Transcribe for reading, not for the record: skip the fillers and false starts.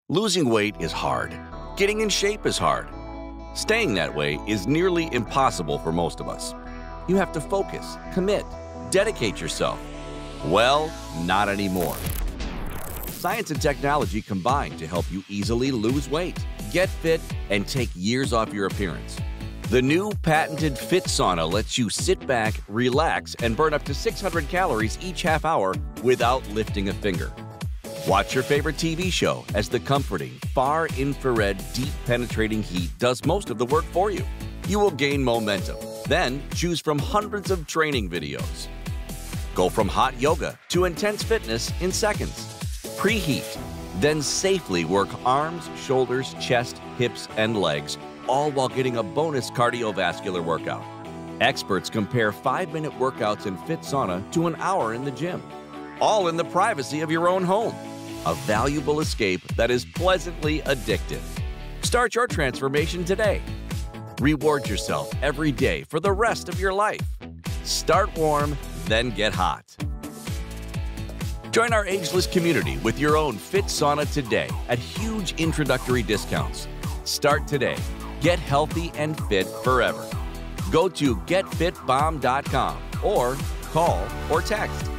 Losing weight is hard. Getting in shape is hard. Staying that way is nearly impossible for most of us. You have to focus, commit, dedicate yourself. Well, not anymore. Science and technology combine to help you easily lose weight, get fit, and take years off your appearance. The new patented Fit Sauna lets you sit back, relax, and burn up to 600 calories each half hour without lifting a finger. Watch your favorite TV show as the comforting, far-infrared, deep-penetrating heat does most of the work for you. You will gain momentum. Then choose from hundreds of training videos. Go from hot yoga to intense fitness in seconds. Preheat, then safely work arms, shoulders, chest, hips, and legs, all while getting a bonus cardiovascular workout. Experts compare 5-minute workouts in Fit Sauna to an hour in the gym, all in the privacy of your own home. A valuable escape that is pleasantly addictive. Start your transformation today. Reward yourself every day for the rest of your life. Start warm, then get hot. Join our ageless community with your own Fit Sauna today at huge introductory discounts. Start today. Get healthy and fit forever. Go to getfitbomb.com or call or text